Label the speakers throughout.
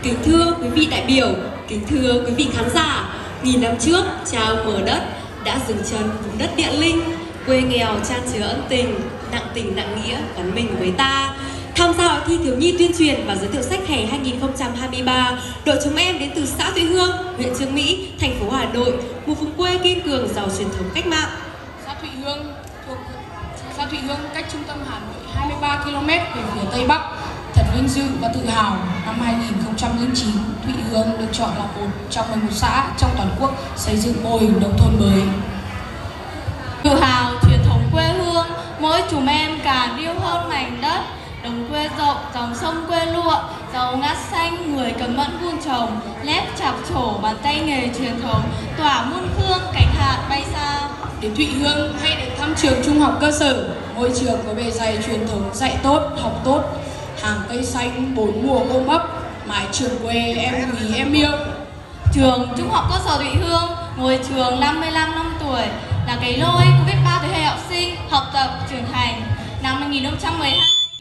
Speaker 1: Kính thưa quý vị đại biểu, kính thưa quý vị khán giả, nghìn năm trước, cha ông mở đất đã dừng chân vùng đất Địa Linh, quê nghèo chan chứa ân tình nặng nghĩa gắn mình với ta. Tham gia hội thi thiếu nhi tuyên truyền và giới thiệu sách hè 2023, đội chúng em đến từ xã Thụy Hương, huyện Chương Mỹ, thành phố Hà Nội, một vùng quê kiên cường giàu truyền thống cách mạng.
Speaker 2: Xã Thụy Hương cách trung tâm Hà Nội 23 km về phía tây bắc. Thật vinh dự và tự hào, năm 2009, Thụy Hương được chọn là một trong 11 xã trong toàn quốc xây dựng mô hình nông thôn mới.
Speaker 3: Tự hào truyền thống quê hương, mỗi chúng em càng yêu hơn mảnh đất. Đồng quê rộng, dòng sông quê lụa, giàu ngát xanh, người cẩn mẫn vun trồng, lép chạp trổ, bàn tay nghề truyền thống, tỏa muôn hương, cánh hạt bay xa.
Speaker 2: Đến Thụy Hương hay đến thăm trường trung học cơ sở, ngôi trường có bề dày truyền thống dạy tốt, học tốt, hàng cây xanh, bốn mùa ôm ấp, mái trường quê em quý em yêu.
Speaker 3: Trường trung học cơ sở Thụy Hương, ngôi trường 55 năm tuổi, là cái nôi của biết bao thế hệ học sinh học tập trưởng thành. Năm 2012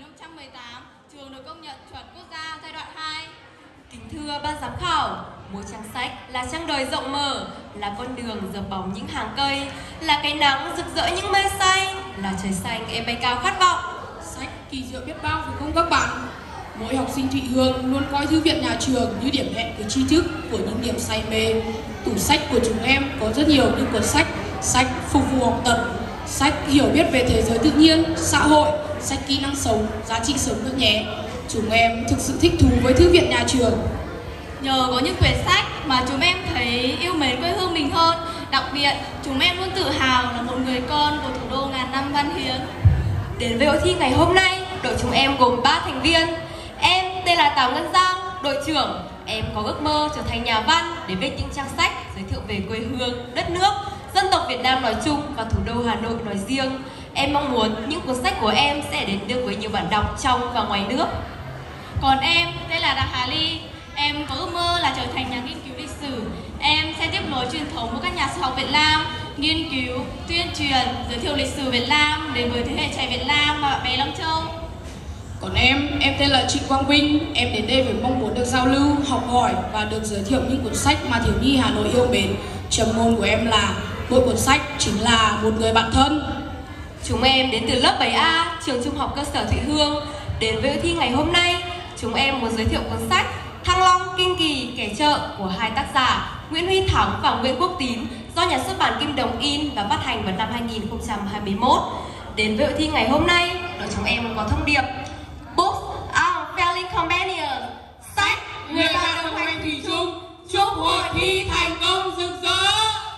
Speaker 3: trường được công nhận chuẩn quốc gia giai đoạn 2.
Speaker 1: Kính thưa ban giám khảo, mỗi trang sách là trang đời rộng mở, là con đường dập bóng những hàng cây, là cái nắng rực rỡ những mây xanh, là trời xanh em bay cao khát vọng.
Speaker 2: Sách kỳ diệu biết bao phải không các bạn? Mỗi học sinh Thụy Hương luôn coi thư viện nhà trường như điểm hẹn của tri thức, của những niềm say mê. Tủ sách của chúng em có rất nhiều những cuốn sách phục vụ học tập, sách hiểu biết về thế giới tự nhiên, xã hội, sách kỹ năng sống, giá trị sống nữa nhé. Chúng em thực sự thích thú với thư viện nhà trường.
Speaker 3: Nhờ có những quyển sách mà chúng em thấy yêu mến quê hương mình hơn. Đặc biệt, chúng em luôn tự hào là một người con của thủ đô ngàn năm văn hiến.
Speaker 1: Đến với hội thi ngày hôm nay, đội chúng em gồm 3 thành viên. Em tên là Tào Ngân Giang, đội trưởng. Em có ước mơ trở thành nhà văn để viết những trang sách giới thiệu về quê hương, đất nước, dân tộc Việt Nam nói chung và thủ đô Hà Nội nói riêng. Em mong muốn những cuốn sách của em sẽ đến được với nhiều bạn đọc trong và ngoài nước.
Speaker 3: Còn em tên là Đặng Hà Ly. Em có ước mơ là trở thành nhà nghiên cứu lịch sử. Em sẽ tiếp nối truyền thống của các nhà sử học Việt Nam, nghiên cứu, tuyên truyền, giới thiệu lịch sử Việt Nam đến với thế hệ trẻ Việt Nam và bạn bè Long Châu.
Speaker 2: Còn em tên là Trịnh Quang Vinh. Em đến đây với mong muốn được giao lưu, học hỏi và được giới thiệu những cuốn sách mà thiếu nhi Hà Nội yêu mến. Trầm ngôn của em là mỗi cuốn sách chính là một người bạn thân.
Speaker 1: Chúng em đến từ lớp 7A, trường trung học cơ sở Thụy Hương. Đến với hội thi ngày hôm nay, chúng em muốn giới thiệu cuốn sách Thăng Long Kinh Kỳ Kẻ Chợ của hai tác giả Nguyễn Huy Thắng và Nguyễn Quốc Tín do nhà xuất bản Kim Đồng in và phát hành vào năm 2021. Đến với hội thi ngày hôm nay, đội chúng em có thông điệp Books are fairly companion. Sách người bạn đồng hành thủy chung. Chúc hội thi thành công rực rỡ.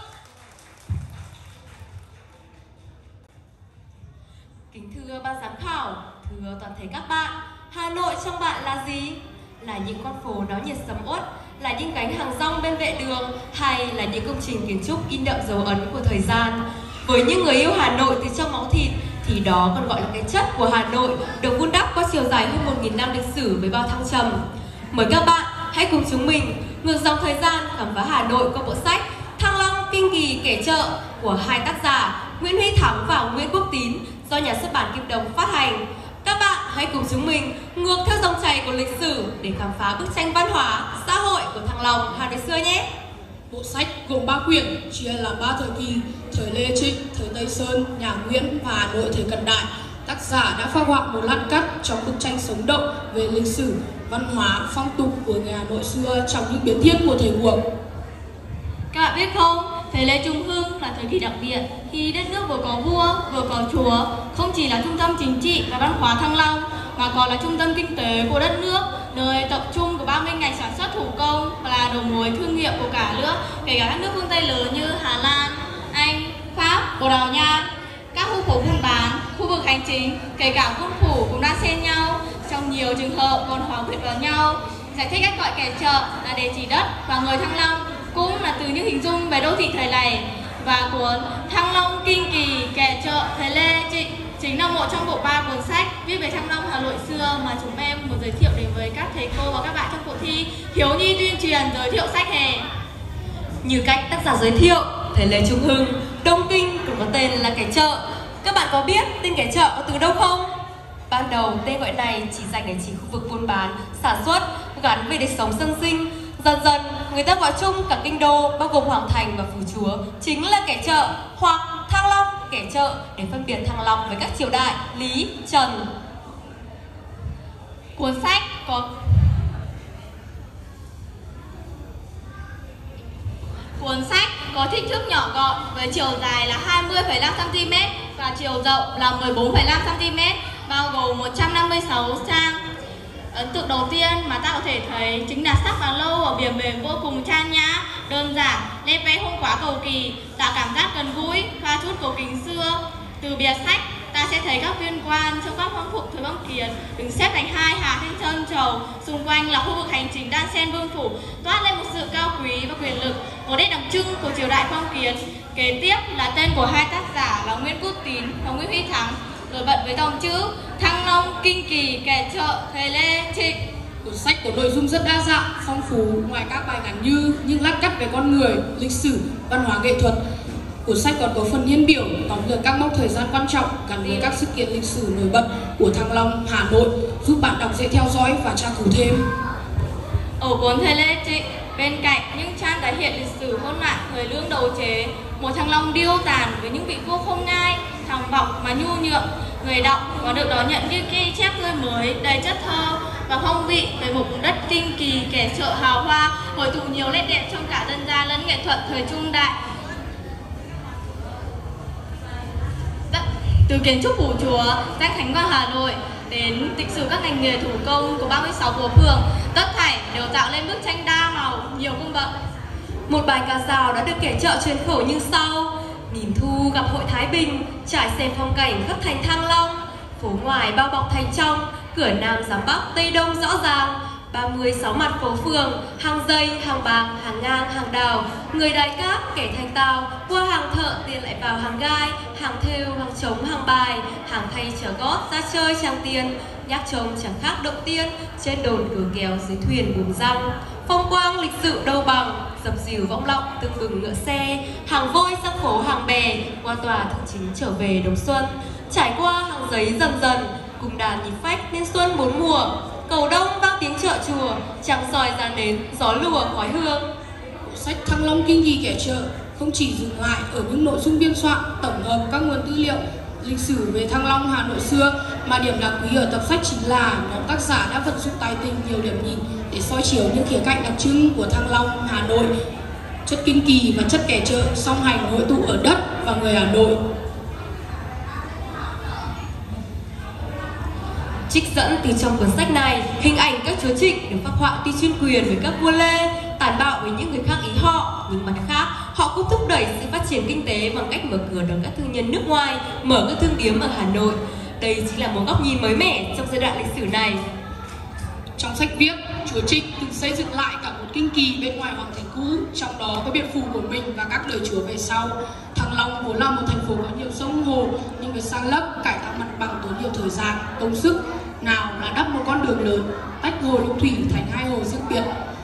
Speaker 1: Kính thưa ban giám khảo, thưa toàn thể các bạn, Hà Nội trong bạn là gì? Là những con phố náo nhiệt sầm uất, là những gánh hàng rong bên vệ đường, hay là những công trình kiến trúc in đậm dấu ấn của thời gian? Với những người yêu Hà Nội từ trong máu thịt thì đó còn gọi là cái chất của Hà Nội, được vun đắp qua chiều dài hơn 1000 năm lịch sử với bao thăng trầm. Mời các bạn hãy cùng chúng mình ngược dòng thời gian khám phá Hà Nội qua bộ sách Thăng Long Kinh Kỳ Kẻ Chợ của hai tác giả Nguyễn Huy Thắng và Nguyễn Quốc Tín do nhà xuất bản Kim Đồng phát hành. Các bạn hãy cùng chúng mình ngược theo dòng chảy của lịch sử để khám phá bức tranh văn hóa, xã hội của Thăng Long Hà Nội xưa nhé.
Speaker 2: Bộ sách gồm 3 quyển, chia làm 3 thời kỳ: thời Lê Trịnh, thời Tây Sơn, nhà Nguyễn và Hà Nội thời cận đại. Tác giả đã phác họa một lát cắt trong bức tranh sống động về lịch sử, văn hóa, phong tục của người Hà Nội xưa trong những biến thiên của thời cuộc.
Speaker 3: Các bạn biết không, thời Lê Trung Hưng là thời kỳ đặc biệt khi đất nước vừa có vua, vừa có chúa, không chỉ là trung tâm chính trị và văn hóa Thăng Long mà còn là trung tâm kinh tế của đất nước, nơi tập trung của 30 ngành sản xuất thủ công và là đầu mối thương nghiệp của cả nước, kể cả các nước phương Tây lớn như Hà Lan, Anh, Pháp, Bồ Đào Nha. Các khu phố buôn bán, khu vực hành chính, kể cả quân phủ cũng đang xen nhau, trong nhiều trường hợp còn hòa quyện vào nhau. Giải thích cách gọi kẻ chợ là để chỉ đất và người Thăng Long, cũng là từ những hình dung về đô thị thời này. Và cuốn Thăng Long Kinh Kỳ Kẻ Chợ thời Lê Trịnh chính là một trong bộ 3 cuốn sách viết về Thăng Long Hà Nội xưa mà chúng em muốn giới thiệu đến với các thầy cô và các bạn trong cuộc thi thiếu nhi tuyên truyền giới thiệu sách hè.
Speaker 1: Như cách tác giả giới thiệu, thời Lê Trung Hưng, Đông Kinh cũng có tên là Kẻ Chợ. Các bạn có biết tên Kẻ Chợ có từ đâu không? Ban đầu tên gọi này chỉ dành để chỉ khu vực buôn bán, sản xuất gắn với đời sống dân sinh. Dần dần, người ta gọi chung cả kinh đô, bao gồm Hoàng Thành và Phủ Chúa, chính là kẻ chợ, hoặc Thăng Long, kẻ chợ, để phân biệt Thăng Long với các triều đại Lý, Trần.
Speaker 3: Cuốn sách có kích thước nhỏ gọn với chiều dài là 20,5 cm và chiều rộng là 14,5 cm, bao gồm 156 trang. Ấn tượng đầu tiên mà ta có thể thấy chính là sắc và lâu ở bìa mềm vô cùng trang nhã, đơn giản, nét vẽ không quá cầu kỳ, tạo cảm giác gần gũi, pha chút cổ kính xưa. Từ bìa sách, ta sẽ thấy các viên quan trong các phong phục thời Phong Kiến đứng xếp thành hai hàng trên trơn trầu, xung quanh là khu vực hành chính đan xen vương phủ, toát lên một sự cao quý và quyền lực, một nét đặc trưng của triều đại Phong Kiến. Kế tiếp là tên của hai tác giả là Nguyễn Quốc Tín và Nguyễn Huy Thắng, rồi bật với dòng chữ Thăng Long, Kinh Kỳ, Kẻ Chợ, Thầy Lê, Trịnh.
Speaker 2: Cuốn sách có nội dung rất đa dạng, phong phú, ngoài các bài ngắn như những lát cắt về con người, lịch sử, văn hóa nghệ thuật. Cuốn sách còn có phần niên biểu tóm lược các mốc thời gian quan trọng gắn với các sự kiện lịch sử nổi bật của Thăng Long, Hà Nội, giúp bạn đọc dễ theo dõi và tra cứu thêm.
Speaker 3: Ở cuốn Thầy Lê Trịnh, bên cạnh những trang tái hiện lịch sử hỗn loạn thời Lương Đầu Chế, một Thăng Long điêu tàn với những vị vua không ngai, tham vọng mà nhu nhược, người đọc có được đón nhận như ghi chép tươi mới, đầy chất thơ và phong vị về một vùng đất kinh kỳ, kẻ chợ hào hoa, hội tụ nhiều nét đẹp trong cả dân gian lẫn nghệ thuật thời trung đại. Từ kiến trúc phủ chùa, danh thánh qua Hà Nội đến lịch sử các ngành nghề thủ công của 36 phố phường, tất thảy đều tạo lên bức tranh đa màu, nhiều cung bậc.
Speaker 1: Một bài ca dao đã được kẻ chợ truyền khẩu như sau: nhìn thu gặp hội Thái Bình, trải xem phong cảnh khắp thành Thăng Long, phố ngoài bao bọc thành trong, cửa Nam giám Bắc Tây Đông rõ ràng, 36 mặt phố phường, hàng dây, hàng bạc, hàng ngang, hàng đào, người đài cát, kẻ thanh tàu, qua hàng thợ tiền lại vào hàng gai, hàng thêu, hàng trống, hàng bài, hàng thay chở gót ra chơi trang tiền, nhạc trông chẳng khác động tiên, trên đồn cửa kéo dưới thuyền buồm răng, phong quang lịch sự đâu bằng, dập dìu vọng lọng tương bừng ngựa xe, hàng vôi sang phố hàng bè, qua tòa thượng chính trở về Đồng Xuân, trải qua hàng giấy dần dần, cùng đàn nhịp phách nên xuân bốn mùa. Cầu đông vang tiếng chợ chùa, trăng soi ra nến, gió lùa khói hương.
Speaker 2: Bộ sách Thăng Long Kinh Kỳ Kẻ Chợ không chỉ dừng lại ở những nội dung biên soạn, tổng hợp các nguồn tư liệu lịch sử về Thăng Long Hà Nội xưa, mà điểm đáng quý ở tập sách chính là nhóm tác giả đã vận dụng tài tình nhiều điểm nhìn để soi chiếu những khía cạnh đặc trưng của Thăng Long Hà Nội, chất kinh kỳ và chất kẻ chợ song hành hội tụ ở đất và người Hà Nội.
Speaker 1: Trích dẫn từ trong cuốn sách này, hình ảnh các chúa Trịnh được phác họa tuy chuyên quyền với các vua Lê, tàn bạo với những người khác ý họ, nhưng mặt khác họ cũng thúc đẩy sự phát triển kinh tế bằng cách mở cửa đón các thương nhân nước ngoài, mở các thương điếm ở Hà Nội. Đây chính là một góc nhìn mới mẻ trong giai đoạn lịch sử này.
Speaker 2: Trong sách viết, chúa Trịnh từng xây dựng lại cả một kinh kỳ bên ngoài hoàng thành cũ, trong đó có biệt phủ của mình và các đời chúa về sau. Thăng Long vốn là một thành phố có nhiều sông hồ, nhưng việc san lấp, cải tạo mặt bằng tốn nhiều thời gian, công sức. Nào là đắp một con đường lớn, tách hồ Lục Thủy thành hai hồ riêng biệt.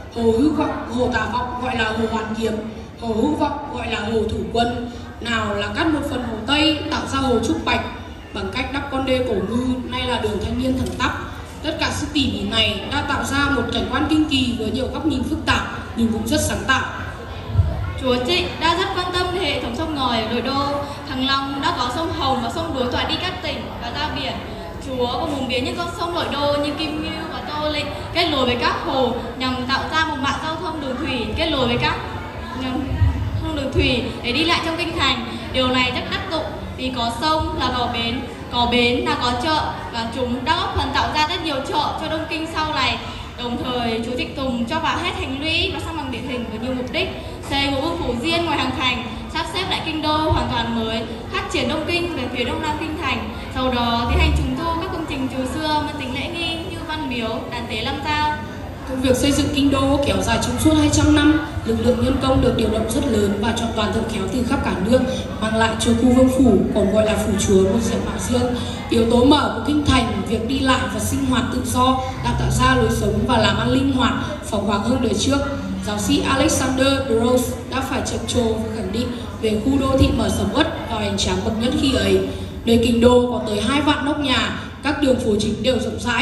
Speaker 2: Hồ Tà Vọng gọi là hồ Hoàn Kiếm, hồ Hữu Vọng gọi là hồ Thủ Quân. Nào là cắt một phần hồ Tây tạo ra hồ Trúc Bạch bằng cách đắp con đê Cổ Ngư, nay là đường Thanh Niên thẳng tắp. Tất cả sự tỉ mỉ này đã tạo ra một cảnh quan kinh kỳ với nhiều góc nhìn phức tạp nhưng cũng rất sáng tạo.
Speaker 3: Chúa Trịnh đã rất quan tâm đến hệ thống sông ngòi ở nội đô. Thăng Long đã có sông Hồng và sông Đuối tỏa đi các tỉnh và ra biển. Chúa có muốn biến những con sông nội đô như Kim Ngưu và Tô Lịch kết nối với các hồ nhằm tạo ra một mạng giao thông đường thủy kết nối với các đường thủy để đi lại trong kinh thành. Điều này rất đắc dụng vì có sông là có bến là có chợ, và chúng đã góp phần tạo ra rất nhiều chợ cho Đông Kinh sau này. Đồng thời, chúa Trịnh Tùng cho vào hết thành lũy và sang bằng địa hình với nhiều mục đích, xây một vương phủ riêng ngoài hàng thành, sắp xếp lại kinh đô hoàn toàn mới, phát triển Đông Kinh về phía đông nam kinh thành. Sau đó tiến hành trùng tu các công trình chùa xưa mang tính lễ nghi như Văn Miếu, Đàn Tế Lâm Giao.
Speaker 2: Công việc xây dựng kinh đô kéo dài trong suốt 200 năm, lực lượng nhân công được điều động rất lớn và chọn toàn thợ khéo từ khắp cả nước, mang lại cho khu vương phủ, còn gọi là phủ chúa, một diện mạo riêng. Yếu tố mở của kinh thành, việc đi lại và sinh hoạt tự do đã tạo ra lối sống và làm ăn linh hoạt, phóng khoáng hơn đời trước. Giáo sĩ Alexander Gross đã phải trầm trồ và khẳng định về khu đô thị mở sầm uất và hoành tráng bậc nhất khi ấy. Nơi kinh đô có tới 2 vạn nóc nhà, các đường phố chính đều rộng rãi,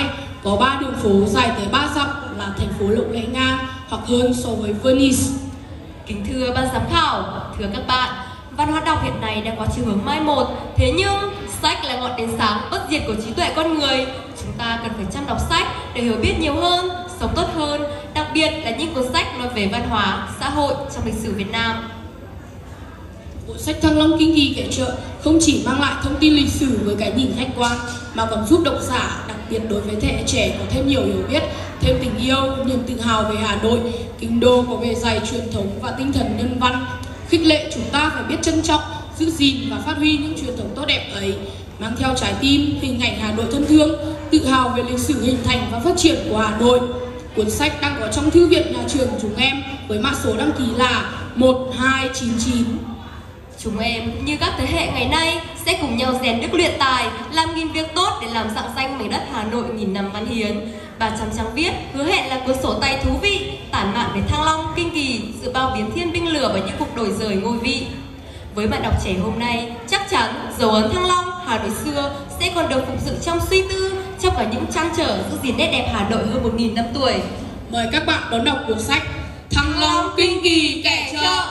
Speaker 2: Có 3 đường phố dài tới 3 dặm là thành phố lộng lẫy ngang hoặc hơn so với Venice.
Speaker 1: Kính thưa ban giám khảo, thưa các bạn, văn hóa đọc hiện nay đang có chiều hướng mai một. Thế nhưng, sách là ngọn đèn sáng bất diệt của trí tuệ con người. Chúng ta cần phải chăm đọc sách để hiểu biết nhiều hơn, sống tốt hơn, đặc biệt là những cuốn sách nói về văn hóa, xã hội trong lịch sử Việt Nam.
Speaker 2: Bộ sách Thăng Long Kinh Kỳ Kẻ Chợ không chỉ mang lại thông tin lịch sử với cái nhìn khách quan mà còn giúp độc giả, đặc biệt đối với thế hệ trẻ, có thêm nhiều hiểu biết, thêm tình yêu, niềm tự hào về Hà Nội, kinh đô có bề dày truyền thống và tinh thần nhân văn, khích lệ chúng ta phải biết trân trọng, giữ gìn và phát huy những truyền thống tốt đẹp ấy, mang theo trái tim hình ảnh Hà Nội thân thương, tự hào về lịch sử hình thành và phát triển của Hà Nội. Cuốn sách đang có trong thư viện nhà trường chúng em với mã số đăng ký là 1299.
Speaker 1: Chúng em cũng như các thế hệ ngày nay sẽ cùng nhau rèn đức luyện tài, làm nghìn việc tốt để làm rạng danh mảnh đất Hà Nội nghìn năm văn hiến. 300 trang viết hứa hẹn là cuốn sổ tay thú vị, tản mạn về Thăng Long, Kinh Kỳ, sự bao biến thiên binh lửa và những cuộc đổi rời ngôi vị. Với bạn đọc trẻ hôm nay, chắc chắn dấu ấn Thăng Long, Hà Nội xưa sẽ còn được phục dựng trong suy tư, trong cả những trăn trở giữ gìn nét đẹp Hà Nội hơn 1000 năm tuổi.
Speaker 2: Mời các bạn đón đọc cuốn sách Thăng Long Kinh Kỳ Kẻ Chợ.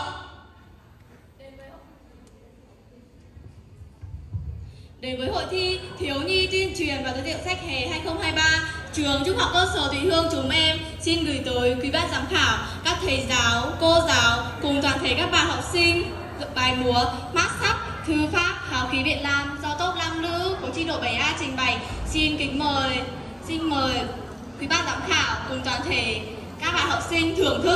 Speaker 3: Đến với hội thi thiếu nhi tuyên truyền và giới thiệu sách hè 2023, trường Trung học cơ sở Thụy Hương chúng em xin gửi tới quý ban giám khảo, các thầy giáo, cô giáo cùng toàn thể các bạn học sinh bài múa mát sắc, thư pháp, hào khí Việt Nam do top nam nữ của chi đội 7A trình bày. Xin mời quý ban giám khảo cùng toàn thể các bạn học sinh thưởng thức.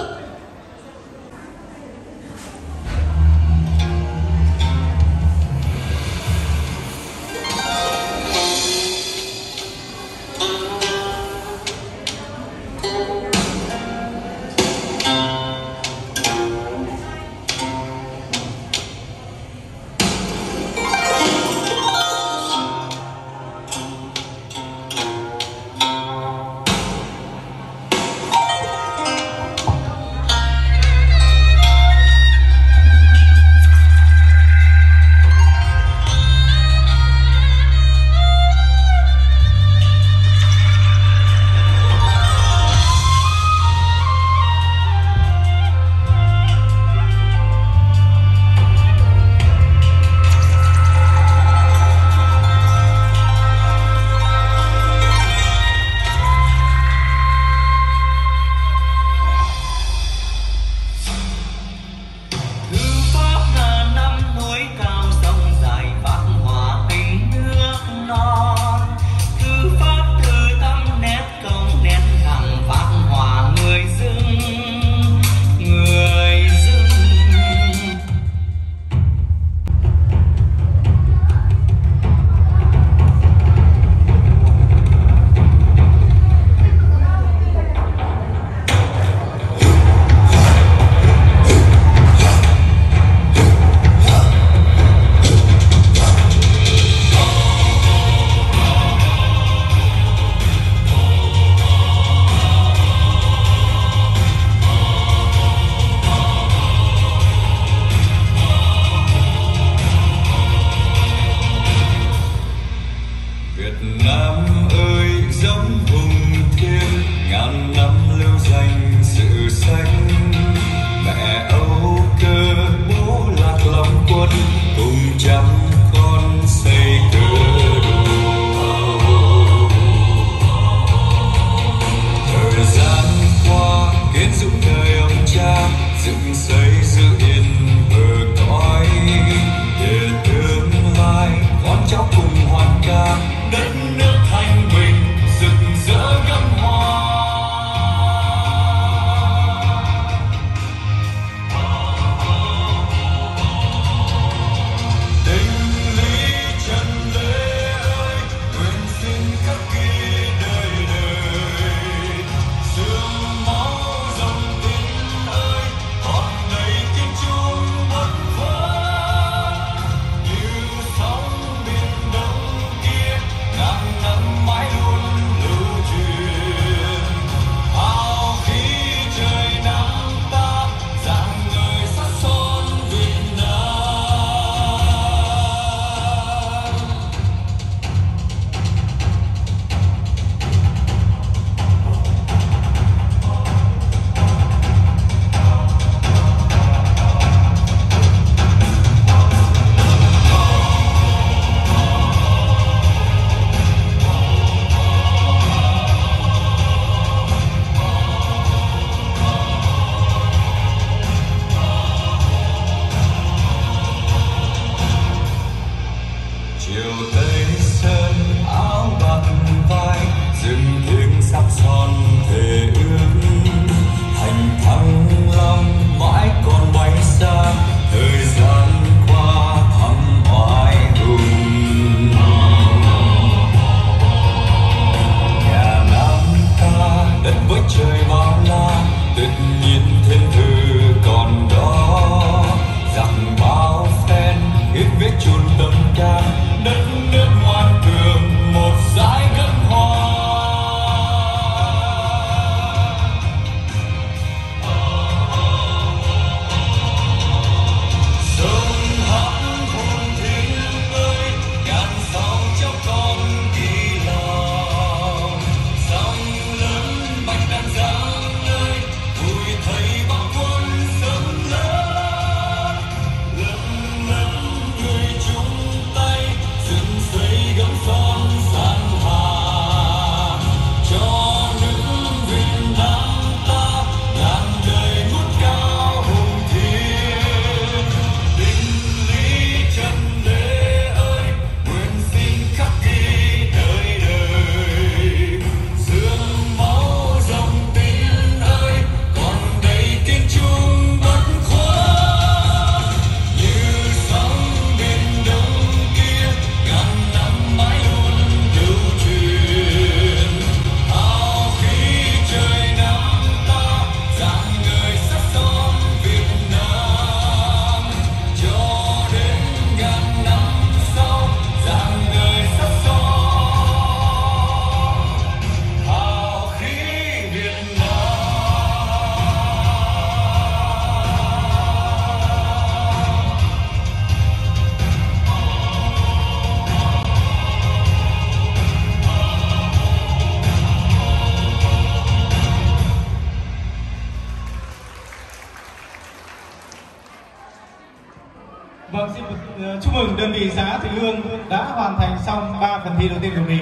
Speaker 4: chúc mừng đơn vị xã Thụy Hương đã hoàn thành xong 3 phần thi đầu tiên của mình.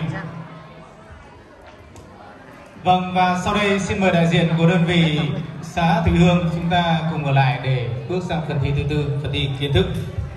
Speaker 4: Vâng, và sau đây xin mời đại diện của đơn vị xã Thụy Hương chúng ta cùng ở lại để bước sang phần thi thứ tư, phần thi kiến thức.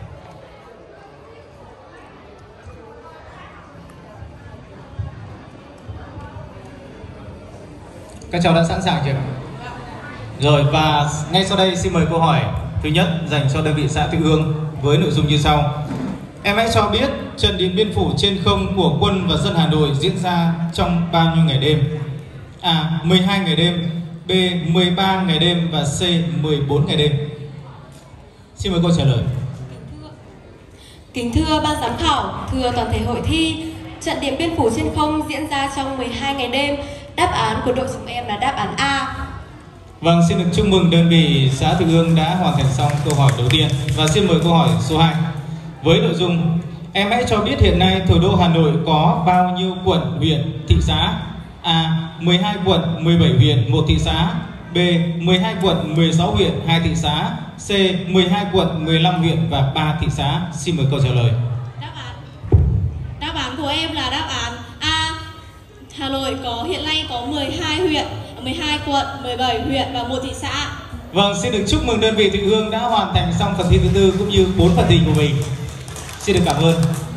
Speaker 4: Các cháu đã sẵn sàng chưa? Rồi, và ngay sau đây xin mời câu hỏi thứ nhất dành cho đơn vị xã Thụy Hương với nội dung như sau. Em hãy cho biết trận Điện Biên Phủ trên không của quân và dân Hà Nội diễn ra trong bao nhiêu ngày đêm? A. 12 ngày đêm, B. 13 ngày đêm và C. 14 ngày đêm. Xin mời cô trả lời.
Speaker 1: Kính thưa ban giám khảo, thưa toàn thể hội thi, trận Điện Biên Phủ trên không diễn ra trong 12 ngày đêm. Đáp án của đội chúng em là đáp án A.
Speaker 4: Vâng, xin được chúc mừng đơn vị xã Thụy Hương đã hoàn thành xong câu hỏi đầu tiên. Và xin mời câu hỏi số 2 với nội dung: em hãy cho biết hiện nay thủ đô Hà Nội có bao nhiêu quận, huyện, thị xã? A. 12 quận, 17 huyện, 1 thị xã. B. 12 quận, 16 huyện, 2 thị xã. C. 12 quận, 15 huyện và 3 thị xã. Xin mời câu trả lời.
Speaker 3: Đáp án của em là đáp án A. Hà Nội hiện nay có 12 huyện, 12 quận, 17 huyện và 1 thị xã.
Speaker 4: Vâng, xin được chúc mừng đơn vị Thụy Hương đã hoàn thành xong phần thi thứ tư cũng như 4 phần thi của mình. Xin được cảm ơn.